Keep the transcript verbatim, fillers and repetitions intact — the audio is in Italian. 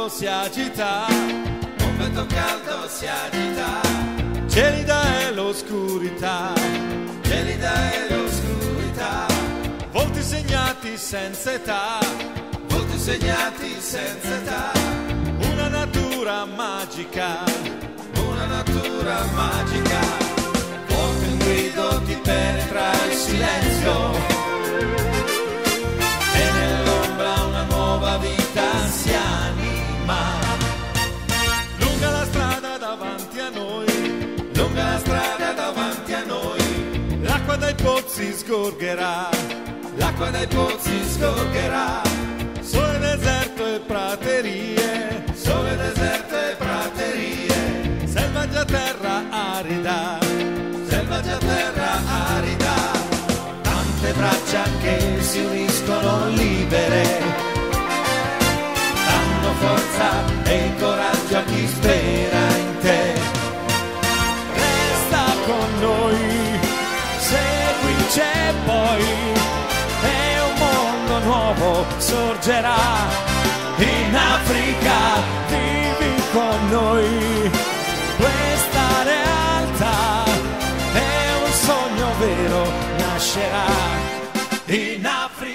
caldo si agita, un vento caldo si agita, gelida è l'oscurità, gelida è l'oscurità, volti segnati senza età, volti segnati senza età, una natura magica, una natura magica, forte un grido ti penetra il silenzio e nell'ombra una nuova vita si anima. Lunga la strada davanti a noi, lunga la strada davanti a noi, l'acqua dai pozzi sgorgerà, l'acqua dai pozzi sgorgerà, sole, deserto e praterie, sole, deserto e praterie, selvaggia terra arida, selvaggia terra arida, tante braccia che si uniscono libere, danno forza e coraggio a chi spera in te. Resta con noi, seguici e poi, e un mondo nuovo sorgerà. In Africa Vivi con noi, questa realtà è un sogno vero, nascerà. in Africa